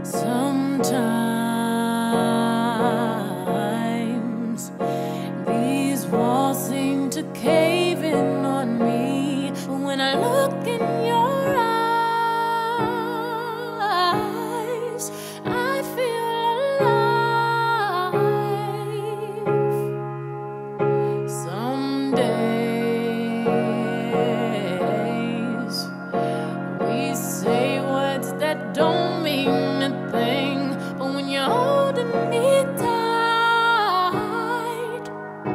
Sometimes these walls seem to cave in on me. When I look in your eyes, I feel alive. Some days we say words that don't mean a thing, but when you're holding me tight,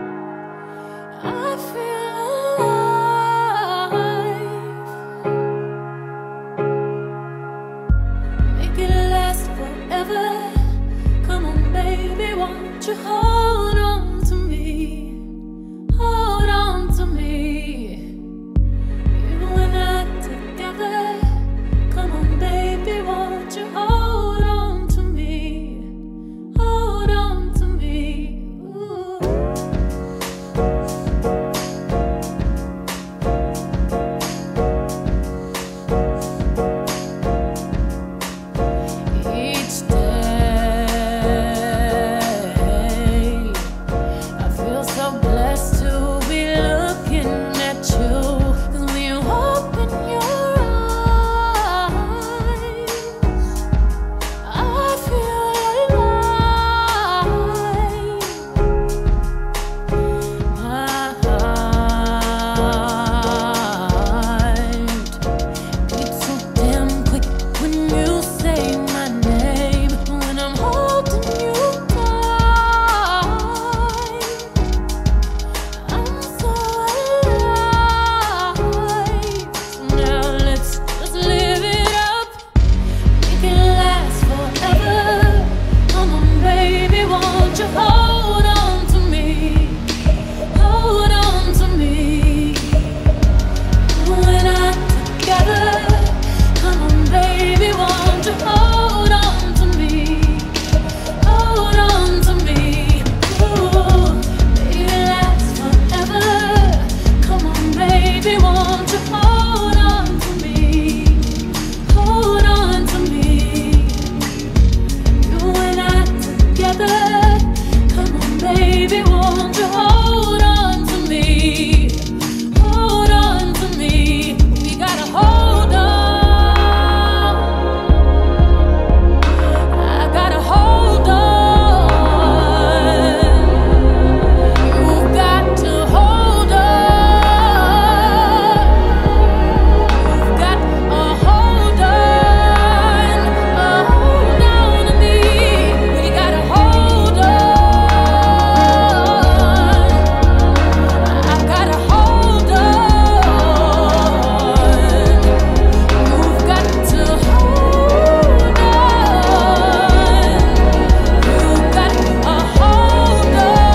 I feel alive. Make it last forever. Come on, baby, won't you hold on to me? Hold on to me. You and I together. Come on, baby, won't you hold on to me? Hold on to me. Ooh. Each day, I feel so blessed to be looking at you. 'Cause when you open your eyes, I feel alive. My heart beats so damn quick when you say my name. When I'm holding you tight, I'm so alive. So now let's live it up. Make it last forever. Come on, baby, won't you hold on to me? Hold on to me. You and I together. Come on, baby, won't you hold on to me? Hold on to me. Ooh, make it last forever. Come on, baby, won't you hold on to me? Hold on to me. You and I together. Come on, baby, won't you hold on to me? Hold on to me. We gotta hold on. I gotta hold on. You've got to hold on. You've got a hold on. Hold on to me. We gotta hold on. I gotta hold on. You've got to hold on. You've got a hold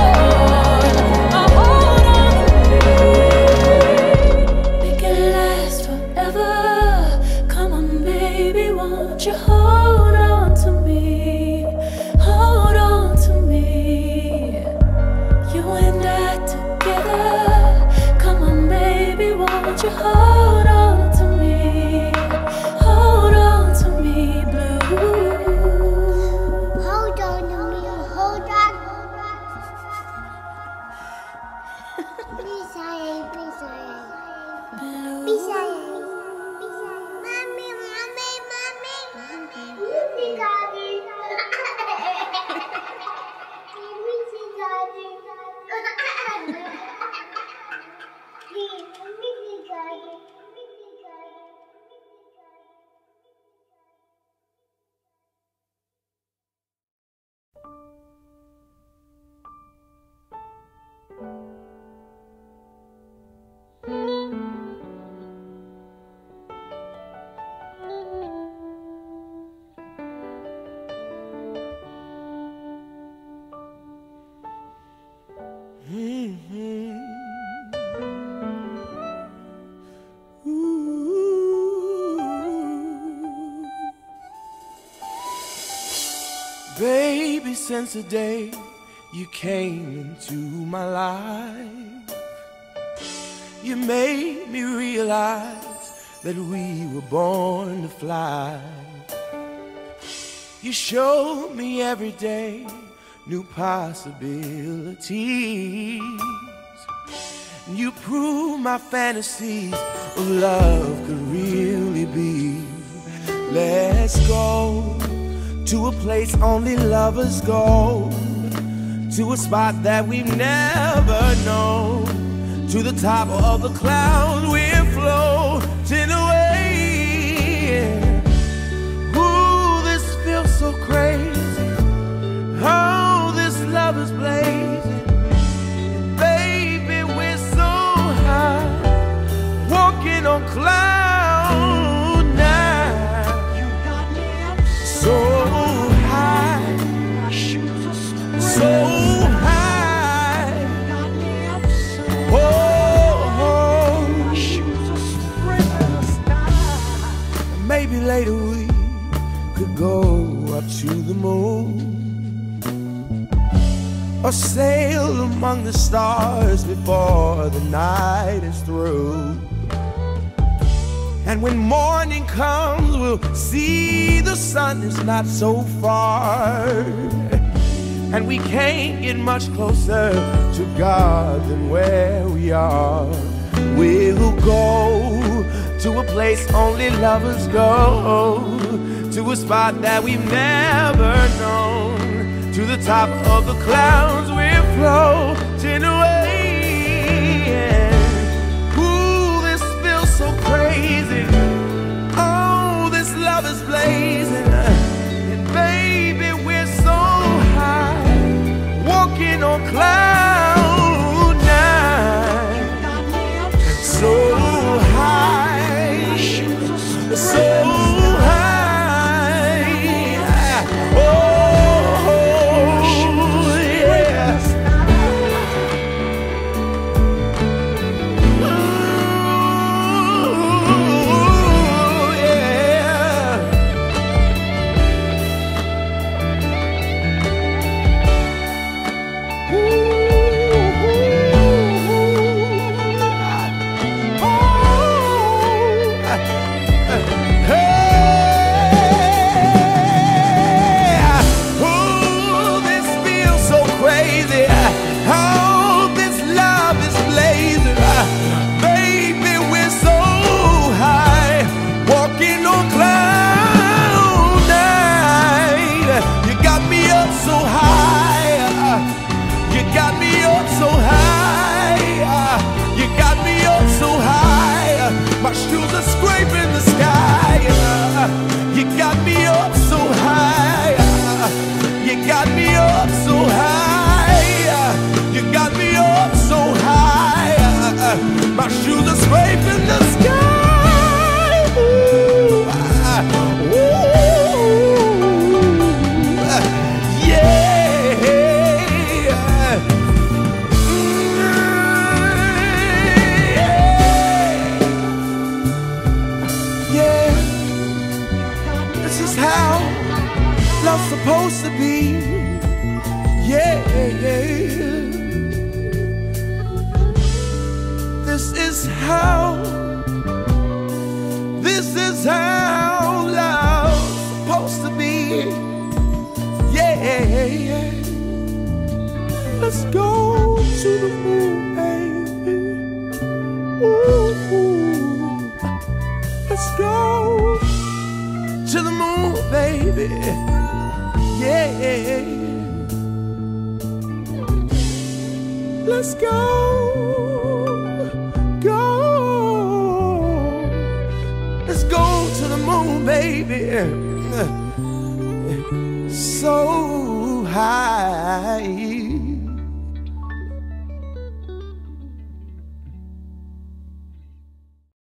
on. Make it last forever. Come on, baby, won't you hold on to me? Hold on to me. You and I together. Come on, baby, won't you hold on to me? Hold on to me, blue. Hold on to me, hold on. Bisa, bisa. Bisa. Mami, mami, mami. Mimi daddy. Mimi daddy. Mimi daddy. Baby, since the day you came into my life, you made me realize that we were born to fly. You show me every day new possibilities. You prove my fantasies of love could really be. Let's go to a place only lovers go, to a spot that we've never known, to the top of the clouds we're floating away. Ooh, this feels so crazy. Oh, this love is blazing. And baby, we're so high, walking on cloud nine. You got me up so high, my shoes are so high. You got me up so high, my shoes are spread in the sky. Maybe later we could go up to the moon, or sail among the stars before the night is through. And when morning comes, we'll see the sun is not so far, and we can't get much closer to God than where we are. We'll go to a place only lovers go, to a spot that we've never known, to the top of the clouds we're floating away. Ooh, this feels so crazy. Oh, this love is blazing. And baby, we're so high, walking on cloud nine. So high, so my shoes are scraping the sky. You got me up so high. You got me up so high. You got me up so high. My shoes are scraping the sky. Ooh, love's supposed to be, yeah. This is how love's supposed to be, yeah. Let's go to the moon, baby. Ooh, let's go to the moon, baby. Yeah, let's go. Let's go to the moon, baby. So